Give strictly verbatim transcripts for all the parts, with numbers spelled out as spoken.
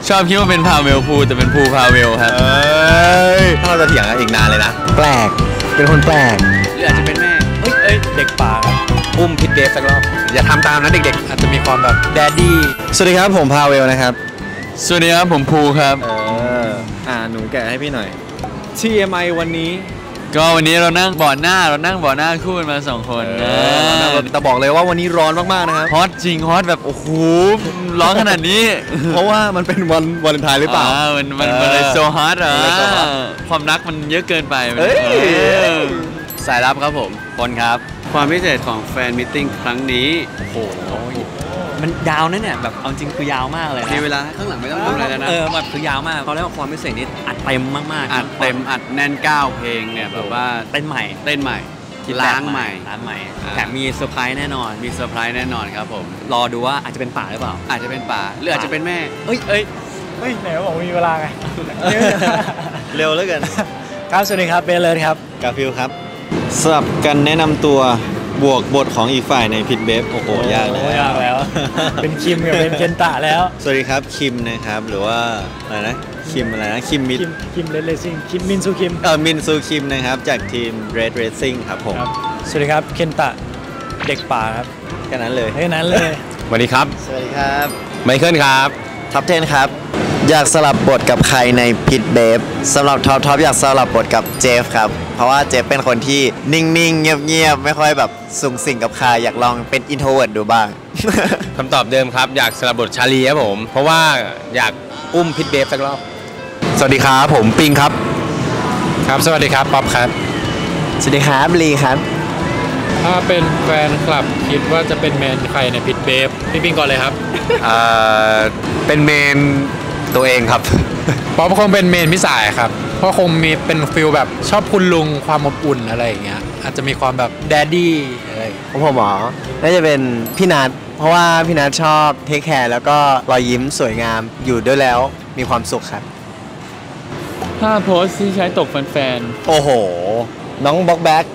ชอบคิดว่าเป็นพาเวลพูแต่เป็นภูพาเวลครับถ้าเราจะเถียงกันอีกนานเลยนะแปลกเป็นคนแปลกหรืออาจจะเป็นแม่เอ้ยเด็กป่าครับอุ้มพิทเดฟสักรอบอย่าทำตามนะเด็กๆอาจจะมีความแบบแดดดี้สวัสดีครับผมพาเวลนะครับสวัสดีครับผมภูครับเอออ่าหนูแกะให้พี่หน่อย ที เอ็ม ไอ วันนี้ก็วันนี้เรานั่งบ่อหน้าเรานั่งบ่อหน้าคู่กันมาสองคนนะแต่บอกเลยว่าวันนี้ร้อนมากๆนะครับฮอตจริงฮอตแบบโอ้โหร้อนขนาดนี้เพราะว่ามันเป็นวันวาเลนไทน์หรือเปล่ามันมันมันเลยโซฮอตอ่ะความรักมันเยอะเกินไปสายลับครับผมคนครับความพิเศษของแฟนมิทติ้งครั้งนี้โอ้โหมันยาวนะเนี่ยแบบเอาจริงคือยาวมากเลยมีเวลาข้างหลังไม่ต้องทำอะไรแล้วนะเออแบบคือยาวมากเขาเรียกว่าความพิเศษนี้อัดเต็มมากๆอัดเต็มอัดแน่นเก้าเพลงเนี่ยแบบว่าเต้นใหม่เต้นใหม่ล้างใหม่ล้างใหม่แถมมีเซอร์ไพรส์แน่นอนมีเซอร์ไพรส์แน่นอนครับผมรอดูว่าอาจจะเป็นป่าหรือเปล่าอาจจะเป็นป่าหรืออาจจะเป็นแม่เอ้ยเอ้ยเฮ้ยไหนบอกมีเวลาไงเร็วแล้วกันครับสวัสดีครับเบลเลยครับกาฟิลครับสลับกันแนะนำตัวบวกบทของอีกฝ่ายในพิทเบฟโอ้โหยากแล้วยากแล้วเป็นคิมกับเป็นเคนตะแล้วสวัสดีครับคิมนะครับหรือว่าอะไรนะคิมอะไรนะคิมมิดคิมเรดเรซิ่งคิมมินซูคิมเออมินซูคิมนะครับจากทีมเรดเรซิ่งครับผมสวัสดีครับเคนตะเด็กป่าครับแค่นั้นเลยแค่นั้นเลยสวัสดีครับสวัสดีครับไมเคิลครับท็อปสิบครับอยากสลับบทกับใครในพิทเบฟสำหรับท็อปท็อปอยากสลับบทกับเจฟครับเพราะว่าเจฟเป็นคนที่นิ่งๆเงียบๆไม่ค่อยแบบสุงสิงกับใครอยากลองเป็นอินโทรเวิร์ตดูบ้างคำตอบเดิมครับอยากสลับบทชาลีครับผมเพราะว่าอยากอุ้มพิทเบฟสักรอบสวัสดีครับผมปิงครับครับสวัสดีครับป๊อปครับสวัสดีครับลีครับถ้าเป็นแฟนคลับคิดว่าจะเป็นเมนใครในพิทเบฟพี่ปิงก่อนเลยครับอ่าเป็นเมนตัวเองครับป๊อปคงเป็นเมนพี่สายครับเพราะคงมีเป็นฟิลแบบชอบคุณลุงความอบอุ่นอะไรอย่างเงี้ยอาจจะมีความแบบแดดดี้อะไรของผมหมอน่าจะเป็นพี่นัทเพราะว่าพี่นัทชอบเทคแคร์แล้วก็รอยยิ้มสวยงามอยู่ด้วยแล้วมีความสุขครับถ้าโพสที่ใช้ตกแฟนๆโอ้โหน้องบ็อกแบ็ก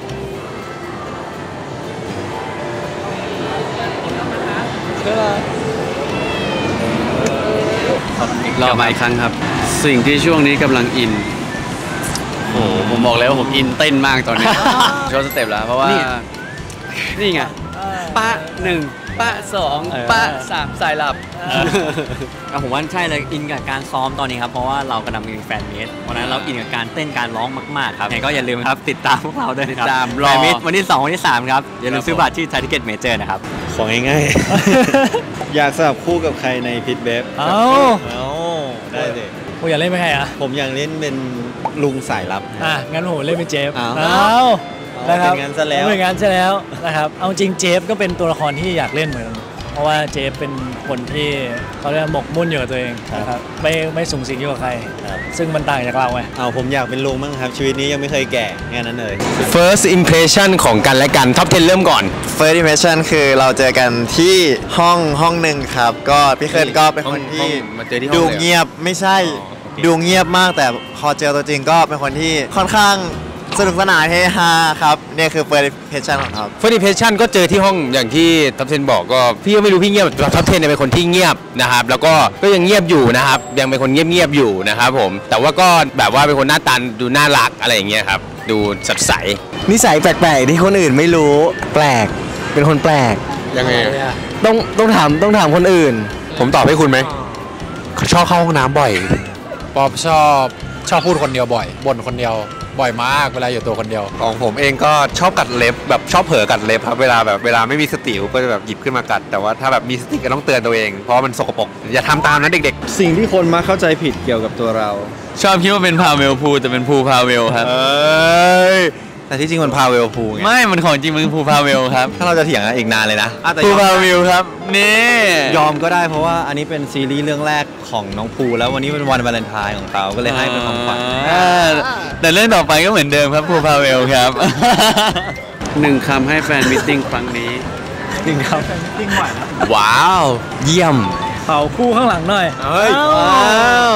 รอมาอีกครั้งครับสิ่งที่ช่วงนี้กำลังอินโอ้ผมบอกแล้วว่าผมอินเต้นมากตอนนี้โชว์สเต็ปแล้วเพราะว่านี่ไงป้าหนึ่งป้าสองป้าสามสายหลับผมว่าใช่เลยอินกับการซ้อมตอนนี้ครับเพราะว่าเรากำลังมีแฟนมิตเพราะนั้นเราอินกับการเต้นการร้องมากๆครับก็อย่าลืมครับติดตามพวกเราด้วยนะครับแฟนมิตวันที่สองวันที่สามครับอย่าลืมซื้อบัตรที่ไทยทิเก็ตเมเจอร์นะครับของง่ายๆอยากสลับคู่กับใครในพิทเบฟเอ้าได้เลยผมอยากเล่นเป็นใครอ่ะผมอยากเล่นเป็นลุงสายลับอ่ะงั้นผมเล่นเป็นเจฟอ้าวนะครับเป็นงานซะแล้วเป็นงานซะแล้วนะครับเอาจริงเจฟก็เป็นตัวละครที่อยากเล่นเหมือนกันเพราะว่าเจฟเป็นคนที่เขาเรียกหมกมุ่นอยู่กับตัวเองนะครับไม่ไม่สูงสิงอยู่กับใครซึ่งมันต่างจากเราไงเอาผมอยากเป็นลุงมั้งครับชีวิตนี้ยังไม่เคยแก่แค่นั้นเลย First impression ของกันและกันท็อปสิบเริ่มก่อน First impression คือเราเจอกันที่ห้องห้องหนึ่งครับก็พี่เคิร์ดก็เป็นคนที่ดูเงียบไม่ใช่ดูเงียบมากแต่พอเจอตัวจริงก็เป็นคนที่ค่อนข้างสนุกสนานเฮฮาครับเนี่ยคือ First impression ของครับ First impression ก็เจอที่ห้องอย่างที่ท็อปสิบบอกก็พี่ก็ไม่รู้พี่เงียบท็อปสิบเนี่ยเป็นคนที่เงียบนะครับแล้วก็ก็ยังเงียบอยู่นะครับยังเป็นคนเงียบๆอยู่นะครับผมแต่ว่าก็แบบว่าเป็นคนหน้าตาดูน่ารักอะไรอย่างเงี้ยครับดูสดใสนิสัยแปลกๆที่คนอื่นไม่รู้แปลกเป็นคนแปลกยังไงต้องต้องถามต้องถามคนอื่นผมตอบให้คุณไหมชอบเข้าห้องน้ำบ่อยป๊อปชอบชอบพูดคนเดียวบ่อยบ่นคนเดียวบ่อยมากเวลาอยู่ตัวคนเดียวของผมเองก็ชอบกัดเล็บแบบชอบเผลอกัดเล็บครับเวลาแบบเวลาไม่มีสติก็จะแบบหยิบขึ้นมากัดแต่ว่าถ้าแบบมีสติก็ต้องเตือนตัวเองเพราะมันสกปรกอย่าทำตามนะเด็กๆสิ่งที่คนมักเข้าใจผิดเกี่ยวกับตัวเราชอบคิดว่าเป็นพาเวลพูแต่เป็นภูพาเวลครับแต่ที่จริงมันพาเวลพูไงไม่มันของจริงมันภูพาเวลครับถ้าเราจะเถียงกันอีกนานเลยนะภูพาเวลครับนี่ยอมก็ได้เพราะว่าอันนี้เป็นซีรีส์เรื่องแรกของน้องภูแล้ววันนี้เป็นวันวาเลนไทน์ของเขาก็เลยให้เป็นของขวัญแต่เรื่องต่อไปก็เหมือนเดิมครับภูพาเวลครับหนึ่งคำให้แฟนมิทติ้งครั้งนี้หนึ่งคำแฟนมิทติ้งหวานว้าวเยี่ยมเผาคู่ข้างหลังหน่อยเฮ้ย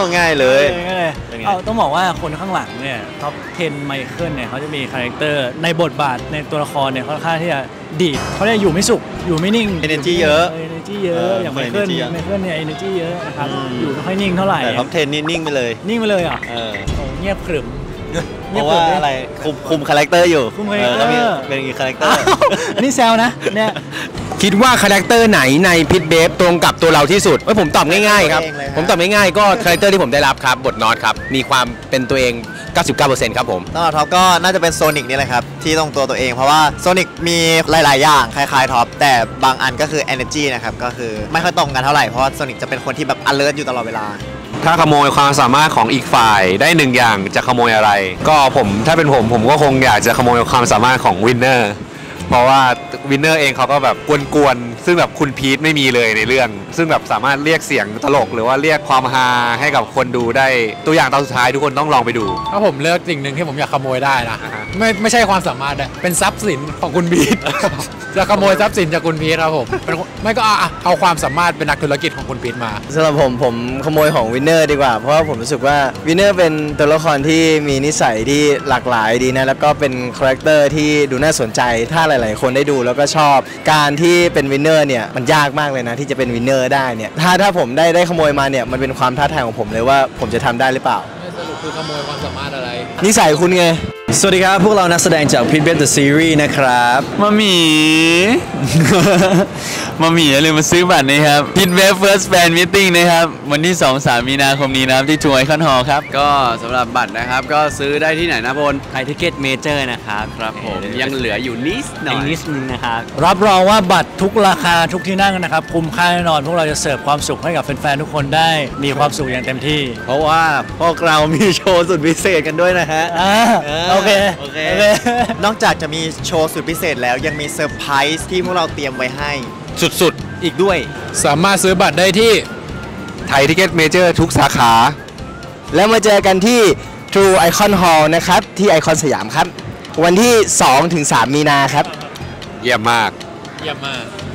ง่ายเลยง่ายเลยเอาต้องบอกว่าคนข้างหลังเนี่ยท็อปสิบไมเคิลเนี่ยเขาจะมีคาแรคเตอร์ในบทบาทในตัวละครเนี่ยค่อนข้างที่จะดีดเขาเรียกอยู่ไม่สุขอยู่ไม่นิ่ง energy เยอะเอเนจีเยอะอย่างไมเคิล energy เยอะไมเคิลเนี่ยเอเนจีเยอะนะครับอยู่ไม่ค่อยนิ่งเท่าไหร่แต่ท็อปสิบนี่นิ่งไปเลยนิ่งไปเลยอ่ะเออโอ้เงียบขรึมเพราะว่าอะไรคุมคุมคาแรคเตอร์อยู่คุมคาแรคเตอร์เป็นอีกคาแรคเตอร์อันนี้แซวนะเนี่ยคิดว่าคาแรคเตอร์ไหนในพิทเบฟตรงกับตัวเราที่สุดเอ้ยผมตอบง่ายๆครับตัวเองเลยฮะผมตอบง่ายๆก็คาแรคเตอร์ที่ผมได้รับครับบทนอตครับมีความเป็นตัวเอง เก้าสิบเก้าเปอร์เซ็นต์ ครับผมสำหรับท็อปก็น่าจะเป็นโซนิกนี่แหละครับที่ตรงตัวตัวเองเพราะว่าโซนิกมีหลายๆอย่างคล้ายๆท็อปแต่บางอันก็คือ energy นะครับก็คือไม่ค่อยตรงกันเท่าไหร่เพราะว่าโซนิกจะเป็นคนที่แบบ alert อยู่ตลอดเวลาถ้าขโมยความสามารถของอีกฝ่ายได้หนึ่งอย่างจะขโมยอะไร ก็ผมถ้าเป็นผมผมก็คงอยากจะขโมยความสามารถของวินเนอร์เพราะว่าวินเนอร์เองเขาก็แบบกวนๆซึ่งแบบคุณพีทไม่มีเลยในเรื่อง ซึ่งแบบสามารถเรียกเสียงตลกหรือว่าเรียกความฮาให้กับคนดูได้ตัวอย่างตอนสุดท้ายทุกคนต้องลองไปดูถ้าผมเลือกสิ่งหนึ่งที่ผมอยากขโมยได้นะอ่าฮะไม่ไม่ใช่ความสามารถนะเป็นทรัพย์สินของคุณพีท จะขโมยทรัพย์สินจากคุณพีทครับผมเป็นไม่ก็เอาเอาความสามารถเป็นนักธุรกิจของคุณพีทมาสำหรับผมผมขโมยของวินเนอร์ดีกว่าเพราะว่าผมรู้สึกว่าวินเนอร์เป็นตัวละครที่มีนิสัยที่หลากหลายดีนะแล้วก็เป็นคาแรคเตอร์ที่ดูน่าสนใจถ้าหลาย ๆ คนได้ดูแล้วก็ชอบการที่เป็นวินเนอร์เนี่ยมันยากมากเลยนะที่จะเป็นวินเนอร์ได้เนี่ยถ้าถ้าผมได้ได้ขโมยมาเนี่ยมันเป็นความท้าทายของผมเลยว่าผมจะทำได้หรือเปล่าสรุปคือขโมยความสามารถอะไรนิสัยคุณไงสวัสดีครับ พวกเรานักแสดงจาก Pit Bet The Series นะครับมาหมี มาหมีอย่าลืมมาซื้อบัตรนะครับ Pit Bet First Fan Meeting นะครับ วันที่ สองถึงสาม มีนาคมนี้นะครับ ที่ทัวร์ไอคอนฮอลล์ครับก็สำหรับบัตรนะครับก็ซื้อได้ที่ไหนนะพลไทยทิเก็ตเมเจอร์นะครับครับผมยังเหลืออยู่นิดหน่อีอก ยนิดนึงนะครับรับรองว่าบัตรทุกราคาทุกที่นั่งนะครับคุ้มค่าแน่นอน พวกเราจะเสิร์ฟความสุขให้กับแฟนๆทุกคนได้มีความสุขอย่างเต็มที่เพราะว่าพวกเรามีโชว์สุดพิเศษกันด้วยนะฮะอ่าโอเคโอเคโอเคนอกจากจะมีโชว์สุดพิเศษแล้วยังมีเซอร์ไพรส์ที่พวกเราเตรียมไว้ให้สุดอีกด้วยสามารถซื้อบัตรได้ที่ไทยทิเก็ตเมเจอร์ทุกสาขาแล้วมาเจอกันที่ True Icon Hall นะครับที่ไอคอนสยามครับวันที่ สองถึงสาม มีนาครับเยี่ยมมากเยี่ยมมาก